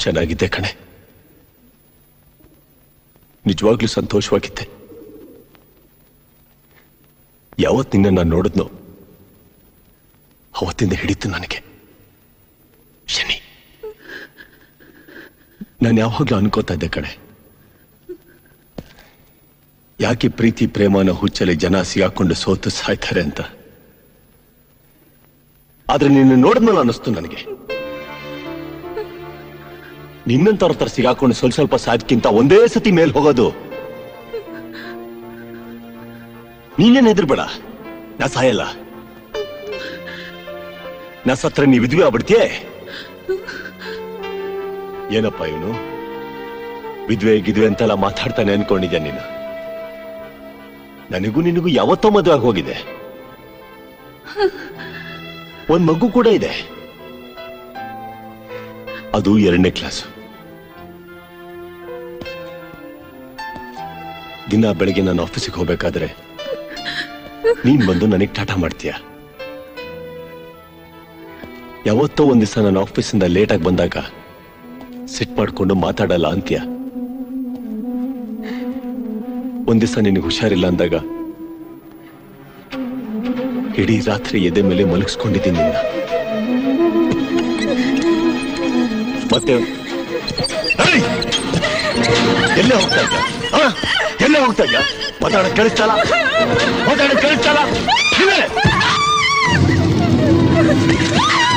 ಚೆನ್ನಾಗಿದ್ದೆ ಕಣೆ, ನಿಜವಾಗ್ಲೂ ಸಂತೋಷವಾಗಿದ್ದೆ. ಯಾವತ್ತು ನಿನ್ನ ನಾನು ನೋಡಿದ್ನೋ ಅವತ್ತಿಂದ ಹಿಡಿತು ನನಗೆ ಶನಿ. ನಾನು ಯಾವಾಗ್ಲೂ ಅನ್ಕೋತಾ ಇದ್ದೆ ಕಣೆ, ಯಾಕೆ ಪ್ರೀತಿ ಪ್ರೇಮನ ಹುಚ್ಚಲಿ ಜನ ಸಿಗಾಕೊಂಡು ಸೋತು ಸಾಯ್ತಾರೆ ಅಂತ. ಆದ್ರೆ ನಿನ್ನ ನೋಡಿದ್ಮೇಲೆ ಅನ್ನಿಸ್ತು ನನಗೆ, ನಿನ್ನಂತವ್ರ ತರ ಸಿಗಾಕೊಂಡು ಸ್ವಲ್ಪ ಸಾಯ್ದಕ್ಕಿಂತ ಒಂದೇ ಸತಿ ಮೇಲ್ ಹೋಗೋದು. ನೀನೇನ್ ಹೆದರ್ಬೇಡ, ನಾ ಸಾಯಲ್ಲ. ನಾ ಸತ್ರ ನೀ ವಿದ್ವೆ ಆಗ್ಬಿಡ್ತೀಯೇ. ಏನಪ್ಪ ಇವನು ವಿದ್ವೆ ಗಿದ್ವೆ ಅಂತೆಲ್ಲ ಮಾತಾಡ್ತಾನೆ ಅನ್ಕೊಂಡಿದ್ಯಾ ನೀನು? ನನಗೂ ನಿನಗೂ ಯಾವತ್ತೋ ಮದುವೆ ಆಗಿ ಹೋಗಿದೆ, ಒಂದ್ ಮಗು ಕೂಡ ಇದೆ, ಅದು 2ನೇ ಕ್ಲಾಸು. ದಿನ ಬೆಳಗ್ಗೆ ನಾನು ಆಫೀಸಿಗೆ ಹೋಗ್ಬೇಕಾದ್ರೆ ನೀನ್ ಬಂದು ನನಗೆ ಟಾಟಾ ಮಾಡ್ತೀಯ. ಯಾವತ್ತೋ ಒಂದ್ ದಿವಸ ನಾನು ಆಫೀಸಿಂದ ಲೇಟಾಗಿ ಬಂದಾಗ ಸಿಟ್ ಮಾಡ್ಕೊಂಡು ಮಾತಾಡಲ್ಲ ಅಂತೀಯ. ಒಂದ್ ದಿವಸ ನಿನಗೆ ಹುಷಾರಿಲ್ಲ ಅಂದಾಗ ಇಡೀ ರಾತ್ರಿ ಎದೆ ಮೇಲೆ ಮಲಗಿಸ್ಕೊಂಡಿದ್ದೀನಿ ನಿನ್ನ. ಮತ್ತೆ ಎಲ್ಲೇ ಹೋಗ್ತಾ ಇದ್ದ, ಎಲ್ಲೇ ಹೋಗ್ತಾ ಇದ್ದ? ಮಾತಾಡ ಕೇಳಿಸ್ತಲ್ಲ, ಮಾತಾಡ ಕೇಳಿಸ್ತಲ್ಲ.